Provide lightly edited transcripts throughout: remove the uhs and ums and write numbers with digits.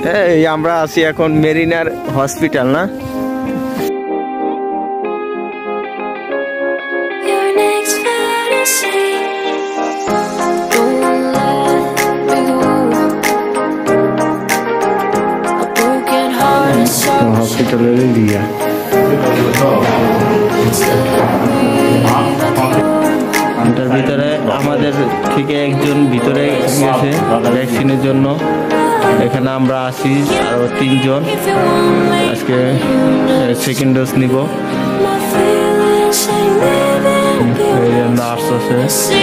এই আমরা আছি এখন মেরিনার হসপিটাল না? হসপিটালের এরিয়া। এটার ভিতরে আমাদের থেকে একজন ভিতরে গেছে ভ্যাকসিনের জন্য। এখানে আমরা আছি আরো 3 জন আজকে সেকেন্ড ডোজ নিব। নার্স আছে।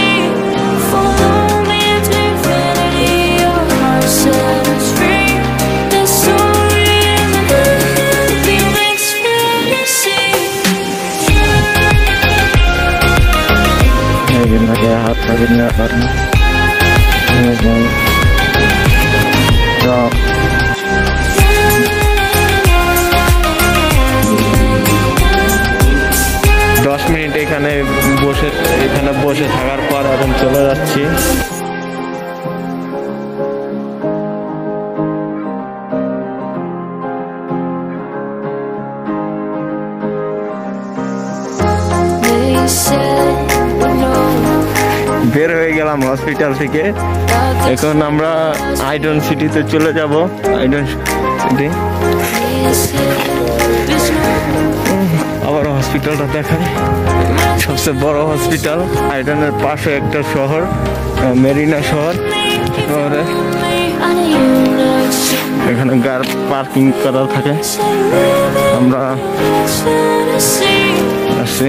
হাত থাকেন না পারেন 10 মিনিট এখানে বসে থাকার পর এখন চলে যাচ্ছি। বের হয়ে গেলাম হসপিটাল থেকে। এখন আমরা আইডন সিটিতে চলে যাব। আইডন সিটি আবার হসপিটালটা দেখাই, সবচেয়ে বড় হসপিটাল। আইডনের পাশে একটা শহর মেরিনা শহর। শহরে এখানে গাড়ি পার্কিং করা থাকে। আমরা আসছি।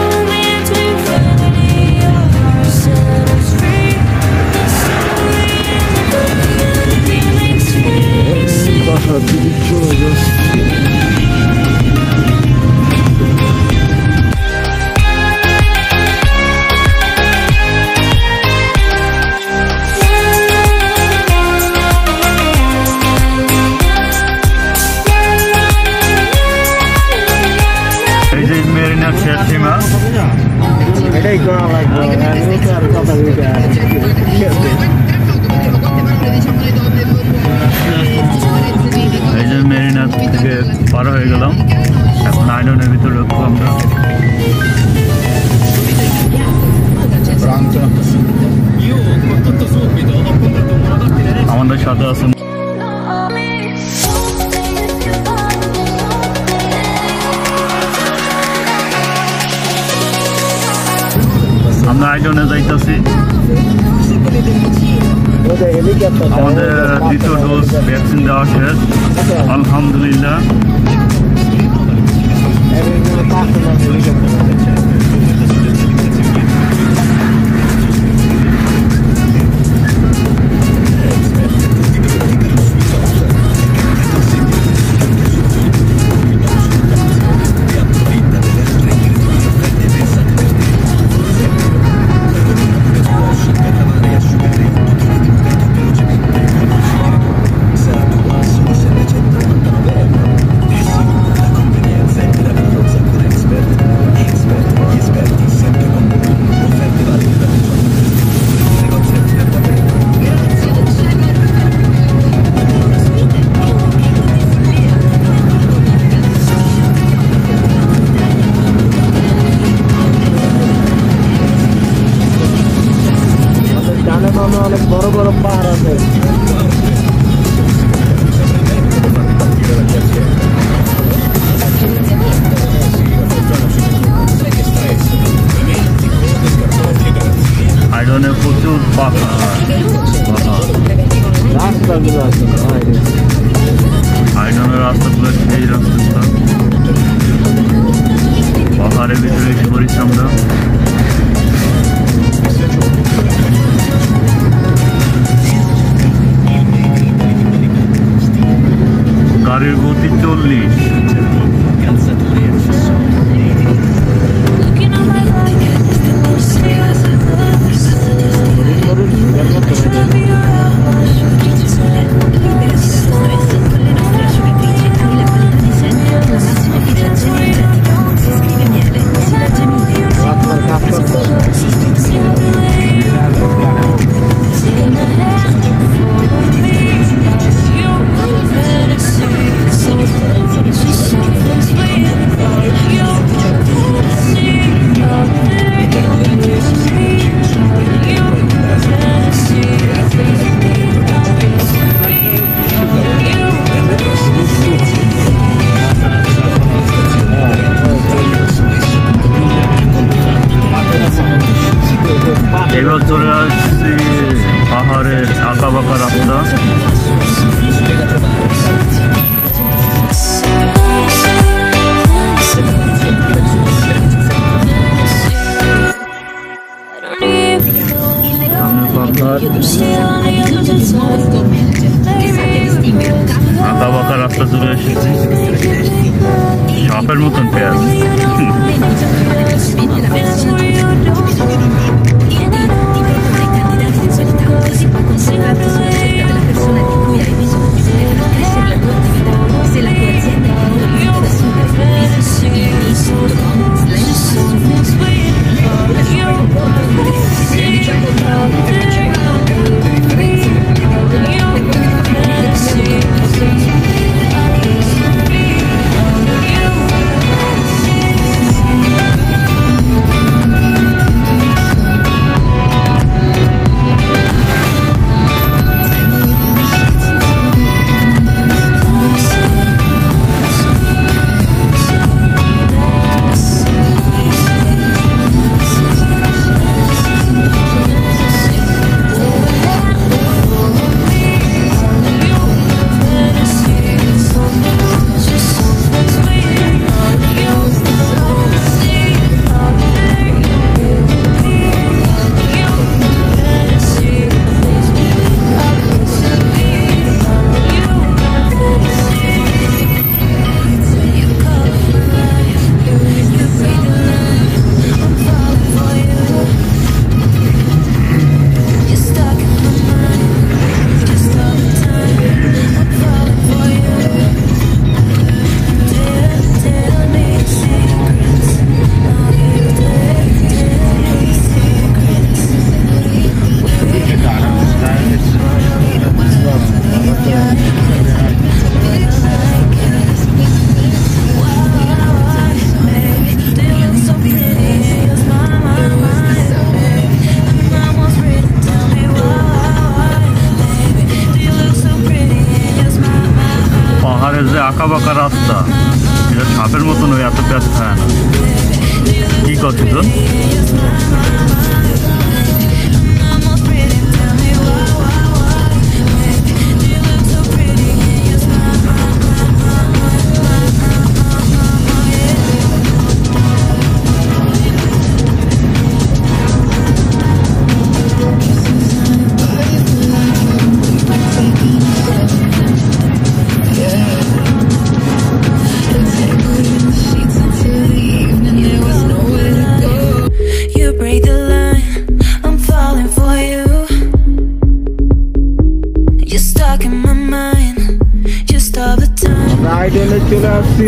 এটাই করা লাগবে। এই যে মেরিনা থেকে পার হয়ে গেলাম, এখন আইডনের ভিতরে ঢুকবো আমরা। আমাদের সাথে আছেন আমরা আইডনে যাইতেছি। আমাদের দ্বিতীয় ডোজ ভ্যাকসিন দেওয়া শেষ আলহামদুলিল্লাহ। অনেক বড় বড় পাহাড় আছে। আইডনে প্রচুর পাহাড়, রাস্তাগুলো আছে। আইডনের রাস্তাগুলো সেই রাস্তা, পাহাড়ের ভিতরে এসে পড়েছি আমরা। গাড়ির গতি 40। চলে এসেছি শপের মতন পেঁয়াজ যে আঁকা বাঁকা রাস্তা এটা সাপের মতন ওই এত পেঁয়াজ খায় না কি করছিস আইডনে চলে আসছি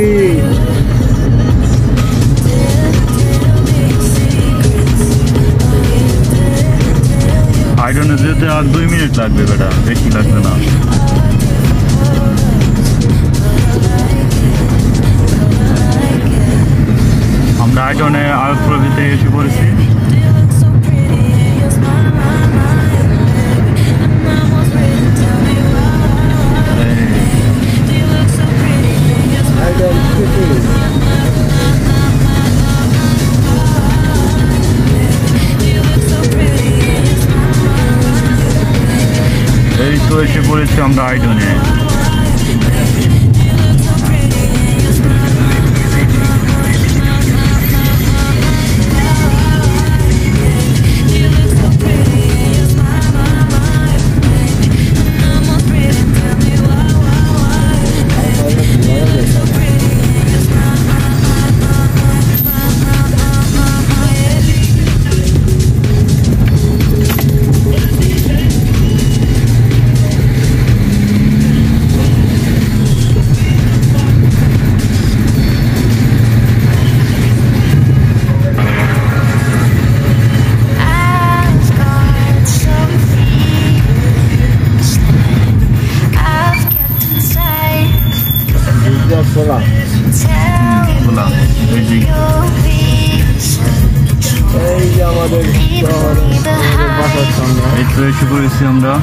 আইডনে যেতে আর 2 মিনিট লাগবে বেটা বেশি লাগবে না আমরা আইডনে আর প্রভিতে এসে পড়েছি এই তো এসে পড়েছি আমরা আইডনে খোলা খোলা এই যে আমাদের বাসার সামনে এই তো এসে পড়েছি আমরা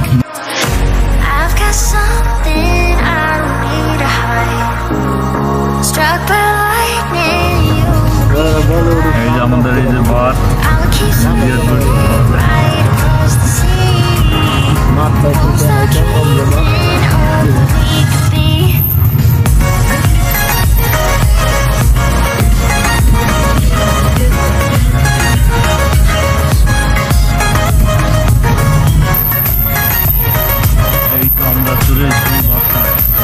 এই যে আমাদের এই যে বার মাঠ